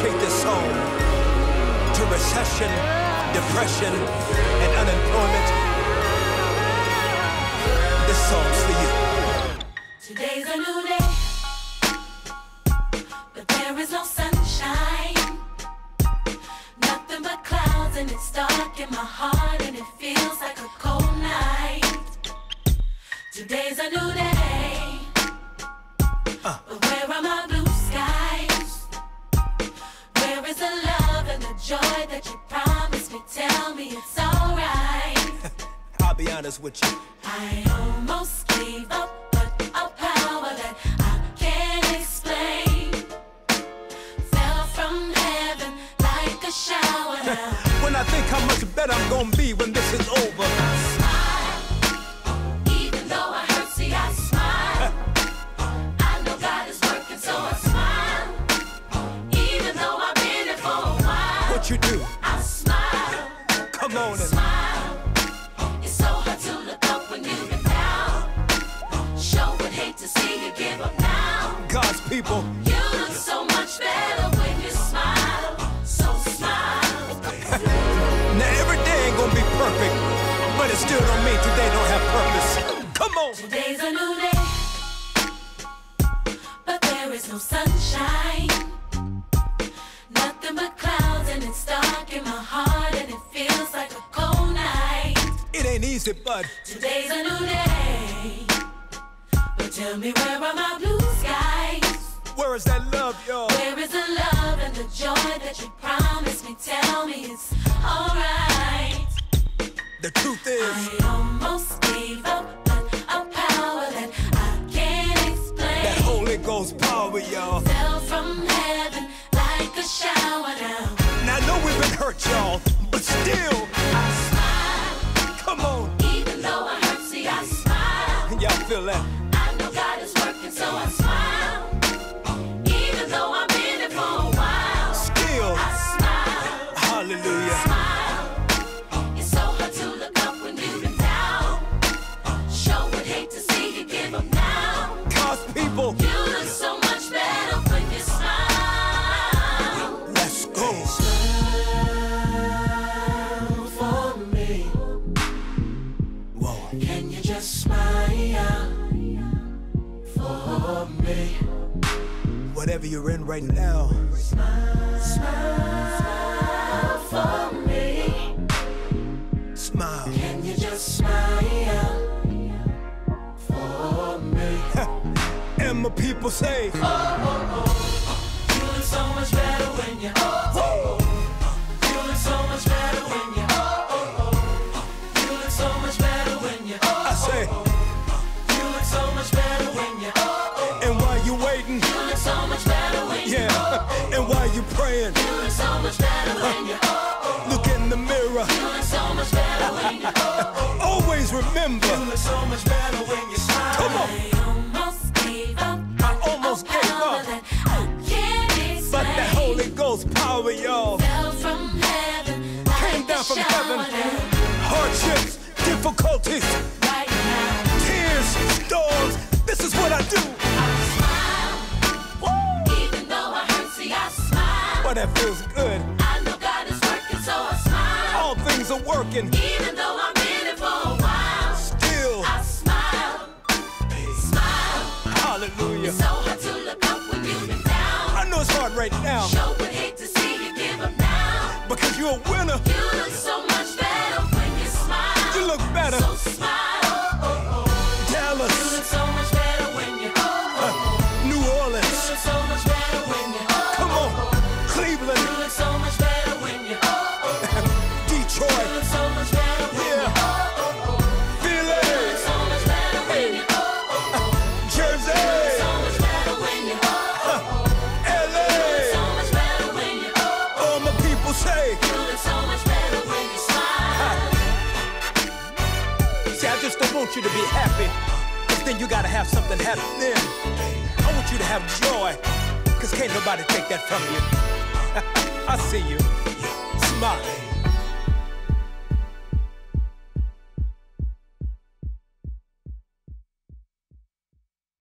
dedicate this song to recession, depression, and unemployment. This song's for you. Today's a new day, but there is no sunshine. Nothing but clouds, and it's dark in my heart, and it feels like a cold night. Today's a new day, but where are my blue skies? Where is the love and the joy that you promised me? Tell me it's alright. I'll be honest with you. I almost gave up, but a power that I can't explain fell from heaven like a shower now. When I think how much better I'm gonna be when this is over, I smile, even though I hurt, see I smile. I know God is working, so I smile. Even though I've been here for a while, what you do? I smile. Come on and Smile. It's so hard to look up when you've been down. Sure would hate to see you give up now. God's people. You look so much better when you smile. So smile. Now every day ain't gonna be perfect, but it still don't mean today don't have purpose. Come on. Today's a new day, but there is no sunshine. Nothing but clouds, and it's dark in my heart, and it feels like a cold night. It ain't easy, but Today's a new day, but tell me, where are my blue skies? where is that love, y'all? Where is the love and the joy that you promised me? Tell me it's alright. The truth is, I almost gave up, but a power that I can't explain that Holy Ghost power, y'all. fell from heaven like a shower now. Now I know we've been hurt, y'all, but still, I smile, come on. even though I hurt, see I smile. Y'all feel that? I know God is working, so I smile. Even though I've been here for a while, Still, I smile. hallelujah. Smile. It's so hard to look up when you've been down. Sure would hate to see you give up now. God's people, You look so much better when you smile. let's go. Smile for me. Whoa. Can you just smile for me? Whatever you're in right now, Smile for me. smile. Can you just smile for me? And my people say, You look so much better when you You look so much better when you You look so much better when you I say, You look so much better when you and while you waiting, You look so much better when you yeah, and while you praying, You look so much better when you look in the mirror. You look so much better when you Always remember, You look so much better when you smile. come on. I almost gave up. I almost gave up, That I can't explain. but that Holy Ghost power, y'all, Fell from heaven, came down from heaven. heaven. Hardships, difficulties, Right now, tears, storms. This is what I do. I smile. Even though I hurt, see I smile. But that feels good. I know God is working, so I smile. All things are working. Even though I've been here for a while, Still, I smile. Smile. hallelujah. It's so hard to look up when you've been down. I know it's hard right now, Sure would hate to see you give up now. because you're a winner. You look so much better when you smile. You look better. So smile. You Dallas, look so much better when you New You Orleans, look so much better when you come on, You Cleveland, look so much better when you You Detroit, look so much better when yeah, you Philly, look so much better when you Jersey, so much better when you LA. so much better when you All my people say, You look so much better when you smile. see, I just don't want you to be happy, because then you gotta have something happening. I want you to have joy, because can't nobody take that from you. I see you. Smile.